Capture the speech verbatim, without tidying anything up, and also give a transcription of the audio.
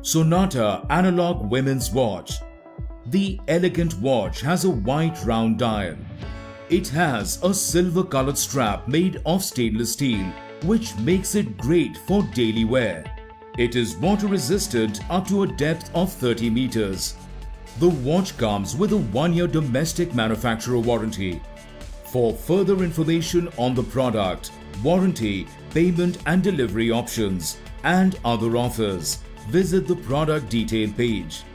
Sonata Analog Women's Watch. The elegant watch has a white round dial. It has a silver colored strap made of stainless steel, which makes it great for daily wear. It is water resistant up to a depth of thirty meters. The watch comes with a one-year domestic manufacturer warranty. For further information on the product, warranty, payment and delivery options, and other offers, visit the product detail page.